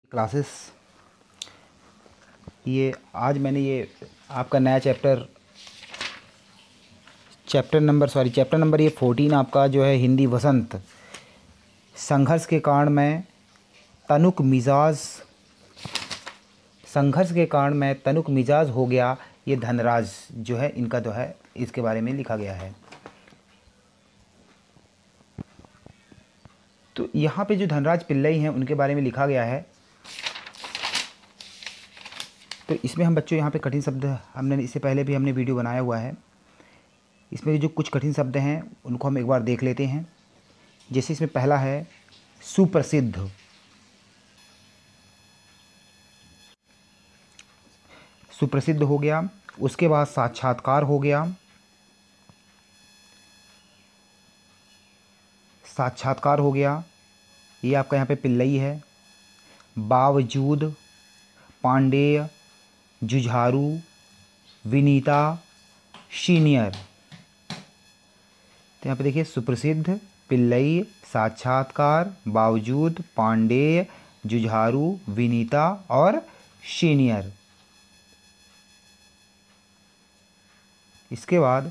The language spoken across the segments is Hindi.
क्लासेस। ये आज मैंने ये आपका नया चैप्टर नंबर ये 14 आपका जो है हिंदी वसंत संघर्ष के कारण मैं तनुक मिजाज हो गया। ये धनराज जो है इनका जो है इसके बारे में लिखा गया है। तो यहाँ पे जो धनराज पिल्लई हैं उनके बारे में लिखा गया है। तो इसमें हम बच्चों यहाँ पे कठिन शब्द हमने इससे पहले भी हमने वीडियो बनाया हुआ है। इसमें जो कुछ कठिन शब्द हैं उनको हम एक बार देख लेते हैं। जैसे इसमें पहला है सुप्रसिद्ध। सुप्रसिद्ध हो गया। उसके बाद साक्षात्कार हो गया। साक्षात्कार हो गया, ये आपका यहाँ पे पिल्लई है। बावजूद, पांडेय, जुझारू, विनीता, सीनियर। तो यहाँ पे देखिए सुप्रसिद्ध, पिल्लई, साक्षात्कार, बावजूद, पांडेय, जुझारू, विनीता और सीनियर। इसके बाद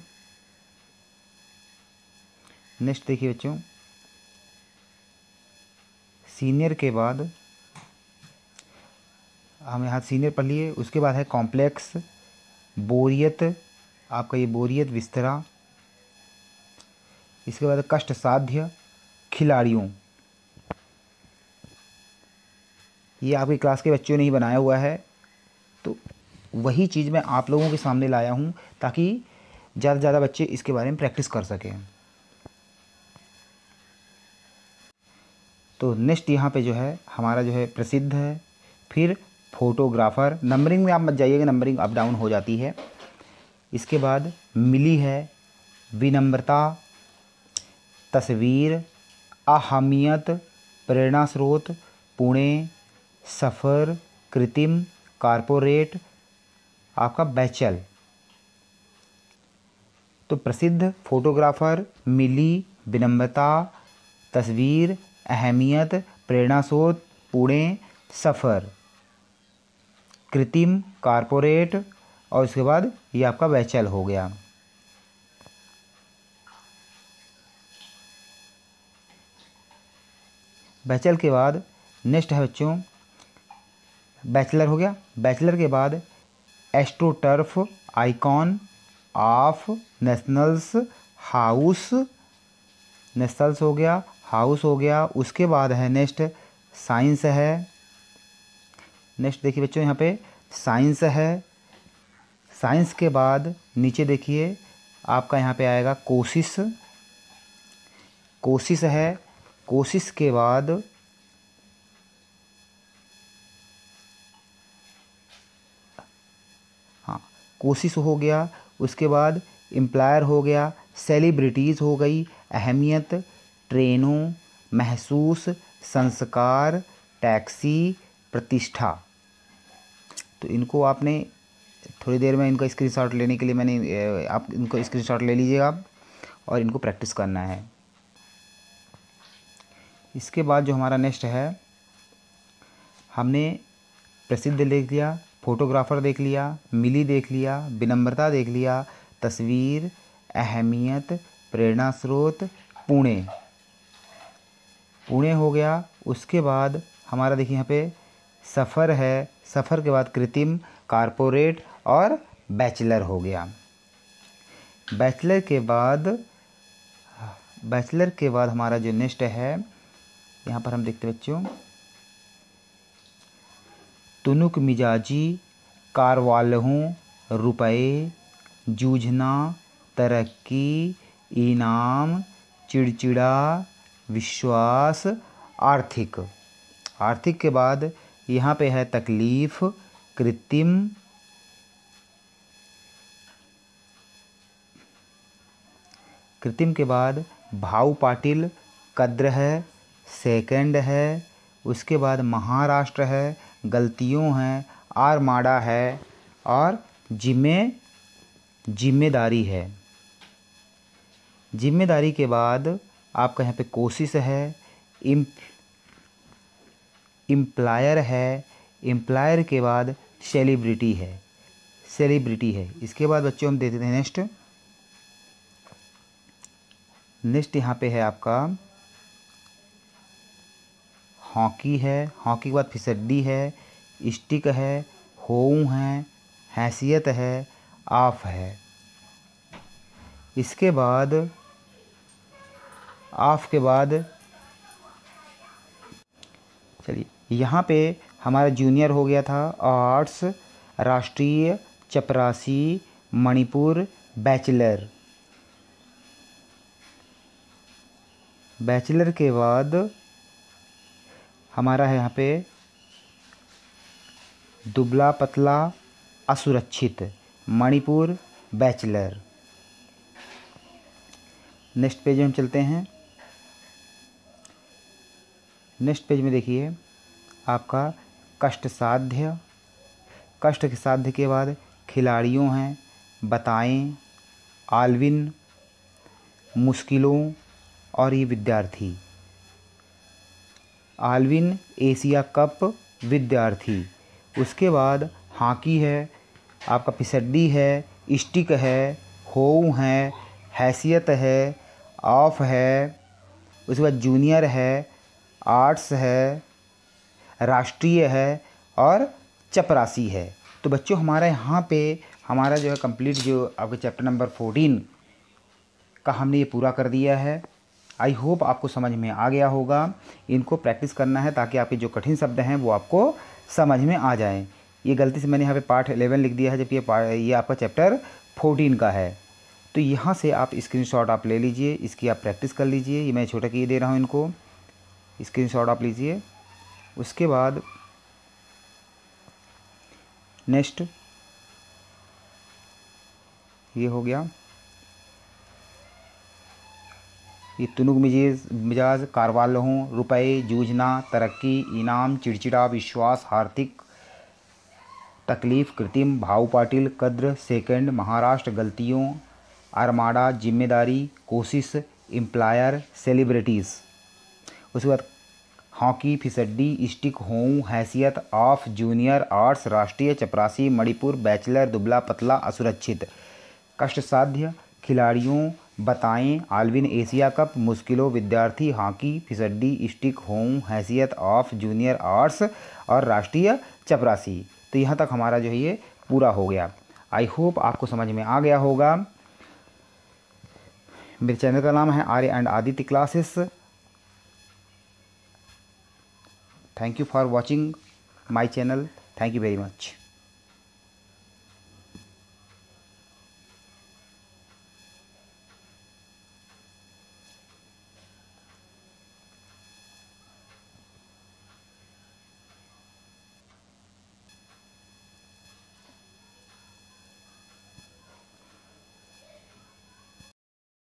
नेक्स्ट देखिए बच्चों, सीनियर के बाद हम यहाँ सीनियर पढ़ लिए। उसके बाद है कॉम्प्लेक्स, बोरियत, आपका ये बोरियत विस्तरा। इसके बाद कष्ट साध्य, खिलाड़ियों। ये आपकी क्लास के बच्चों ने ही बनाया हुआ है, तो वही चीज़ मैं आप लोगों के सामने लाया हूँ ताकि ज़्यादा से ज़्यादा बच्चे इसके बारे में प्रैक्टिस कर सकें। तो नेक्स्ट यहाँ पे जो है हमारा जो है प्रसिद्ध है, फिर फोटोग्राफर। नंबरिंग में आप मत जाइएगा, नंबरिंग अप डाउन हो जाती है। इसके बाद मिली है, विनम्रता, तस्वीर, अहमियत, प्रेरणा स्रोत, पुणे, सफ़र, कृत्रिम, कारपोरेट, आपका बैचल। तो प्रसिद्ध, फोटोग्राफर, मिली, विनम्रता, तस्वीर, अहमियत, प्रेरणा स्रोत, पुणे, सफ़र, कृत्रिम, कारपोरेट और इसके बाद ये आपका बैचल हो गया। बैचलर के बाद नेक्स्ट है बच्चों, बैचलर हो गया। बैचलर के बाद astroturf, icon of nationals, house, nationals हो गया, हाउस हो गया। उसके बाद है नेक्स्ट साइंस है। नेक्स्ट देखिए बच्चों यहाँ पे साइंस है। साइंस के बाद नीचे देखिए आपका यहाँ पे आएगा कोशिश। कोशिश है। कोशिश के बाद हाँ कोशिश हो गया। उसके बाद एम्प्लॉयर हो गया, सेलिब्रिटीज़ हो गई, अहमियत, ट्रेनों, महसूस, संस्कार, टैक्सी, प्रतिष्ठा। तो इनको आपने थोड़ी देर में इनका स्क्रीनशॉट लेने के लिए आप इनको स्क्रीनशॉट ले लीजिएगा और इनको प्रैक्टिस करना है। इसके बाद जो हमारा नेक्स्ट है, हमने प्रसिद्ध देख लिया, फोटोग्राफर देख लिया, मिली देख लिया, विनम्रता देख लिया, तस्वीर, अहमियत, प्रेरणा स्रोत, पुणे। पुणे हो गया। उसके बाद हमारा देखिए यहाँ पे सफ़र है। सफ़र के बाद कृत्रिम, कारपोरेट और बैचलर हो गया। बैचलर के बाद हमारा जो नेक्स्ट है यहाँ पर हम देखते बच्चों, तुनुक मिजाजी, कारवालहों, रुपए, जूझना, तरक्की, इनाम, चिड़चिड़ा, विश्वास, आर्थिक। आर्थिक के बाद यहाँ पे है तकलीफ़, कृत्रिम, कृत्रिम के बाद भाऊ पाटिल, कद्र है, सेकंड है। उसके बाद महाराष्ट्र है, गलतियों हैं, आरमाड़ा है और जिम्मेदारी है। जिम्मेदारी के बाद आपका यहाँ पे कोशिश है, एम्प्लॉयर है, एम्प्लॉयर के बाद सेलिब्रिटी है, सेलिब्रिटी है। इसके बाद बच्चों हम दे देते हैं नेक्स्ट यहाँ पे है आपका हॉकी है, हॉकी के बाद फिसड्डी है, स्टिक है, होम है, हैसियत है, ऑफ है। इसके बाद ऑफ के बाद चलिए यहाँ पे हमारा जूनियर हो गया था आर्ट्स, राष्ट्रीय, चपरासी, मणिपुर, बैचलर। बैचलर के बाद हमारा है यहाँ पे दुबला पतला असुरक्षित, मणिपुर, बैचलर। नेक्स्ट पेज में हम चलते हैं। नेक्स्ट पेज में देखिए आपका कष्ट साध्य, कष्ट के साध्य के बाद खिलाड़ियों हैं, बताएं, आल्विन, मुश्किलों और ये विद्यार्थी। आल्विन एशिया कप विद्यार्थी। उसके बाद हॉकी है, आपका फिसड्डी है, स्टिक है, होम है, हैसियत है, ऑफ है। उसके बाद जूनियर है, आर्ट्स है, राष्ट्रीय है और चपरासी है। तो बच्चों हमारा यहाँ पे हमारा जो है कंप्लीट जो आपके चैप्टर नंबर 14 का हमने ये पूरा कर दिया है। आई होप आपको समझ में आ गया होगा। इनको प्रैक्टिस करना है ताकि आपके जो कठिन शब्द हैं वो आपको समझ में आ जाएं। ये गलती से मैंने यहाँ पे पार्ट 11 लिख दिया है, जबकि ये आपका चैप्टर 14 का है। तो यहाँ से आप स्क्रीनशॉट आप ले लीजिए, इसकी आप प्रैक्टिस कर लीजिए। ये मैं छोटा किए दे रहा हूँ, इनको स्क्रीनशॉट आप लीजिए। उसके बाद नेक्स्ट ये हो गया, ये तुनुक मिजाज, कारवालों, रुपए, जूझना, तरक्की, इनाम, चिड़चिड़ा, विश्वास, हार्दिक, तकलीफ, कृत्रिम, भाव पाटिल, कद्र, सेकंड, महाराष्ट्र, गलतियों, आर्माडा, जिम्मेदारी, कोशिश, एम्प्लॉयर, सेलिब्रिटीज़। उसके बाद हॉकी, फिसड्डी, स्टिक, होम, हैसियत, ऑफ, जूनियर, आर्ट्स, राष्ट्रीय, चपरासी, मणिपुर, बैचलर, दुबला पतला, असुरक्षित। कष्ट साध्य, खिलाड़ियों, बताएं, आल्विन एशिया कप, मुश्किलों, विद्यार्थी, हॉकी, फिसड्डी, स्टिक, होम, हैसियत, ऑफ, जूनियर, आर्ट्स और राष्ट्रीय, चपरासी। तो यहाँ तक हमारा जो है ये पूरा हो गया। आई होप आपको समझ में आ गया होगा। मेरे चैनल का नाम है Arya and Aditya classes. Thank you for watching my channel. Thank you very much.